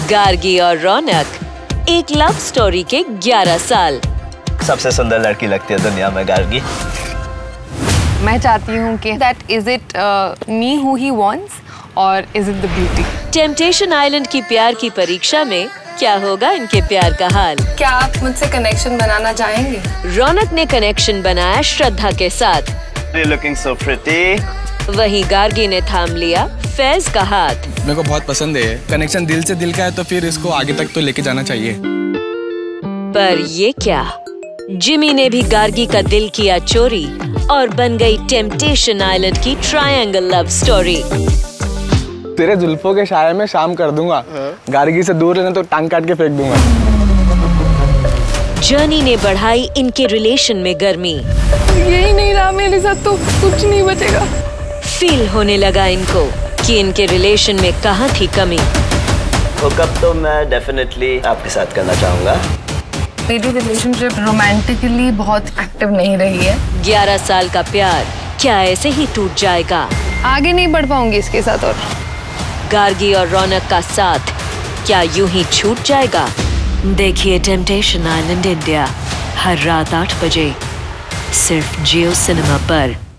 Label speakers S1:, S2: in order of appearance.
S1: गार्गी और रौनक, एक love story के 11 साल।
S2: सबसे सुंदर लड़की लगती है दुनिया में गार्गी।
S3: मैं चाहती हूँ कि that is it me who he wants और is it the beauty?
S1: Temptation island की प्यार की परीक्षा में क्या होगा इनके प्यार का हाल?
S3: क्या आप मुझसे कनेक्शन बनाना चाहेंगे?
S1: रौनक ने कनेक्शन बनाया श्रद्धा के साथ।
S2: You're looking so pretty.
S1: वहीं गार्गी ने थाम लिया फैज का हाथ।
S4: मेरे को बहुत पसंद है। कनेक्शन दिल से दिल का है तो फिर इसको आगे तक तो लेके जाना चाहिए।
S1: पर ये क्या, जिमी ने भी गार्गी का दिल किया चोरी और बन गई टेम्पटेशन आइलैंड की ट्रायंगल लव स्टोरी।
S4: तेरे जुल्फों के साये में शाम कर दूंगा। गार्गी से दूर रहना तो टांग काट के फेंक दूंगा।
S1: जर्नी ने बढ़ाई इनके रिलेशन में गर्मी।
S3: यही नहीं रहा मेरे साथ तो कुछ नहीं बचेगा।
S1: फील होने लगा इनको कि इनके रिलेशन में कहाँ थी कमी।
S2: हुकअप तो मैं डेफिनेटली आपके साथ करना चाहूँगा।
S3: मेरी रिलेशनशिप रोमांटिकली बहुत एक्टिव नहीं रही है।
S1: 11 साल का प्यार क्या ऐसे ही टूट जाएगा?
S3: आगे नहीं बढ़ पाऊंगी इसके साथ। और
S1: गार्गी और रौनक का साथ क्या यूं ही छूट जाएगा? देखिए टेम्पटेशन आइलैंड इंडिया हर रात 8 बजे सिर्फ जियो सिनेमा पर।